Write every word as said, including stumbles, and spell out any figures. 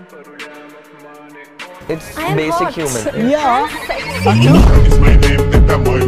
It's I am basic hot. human. Yeah. Sexy. It's my name that I'm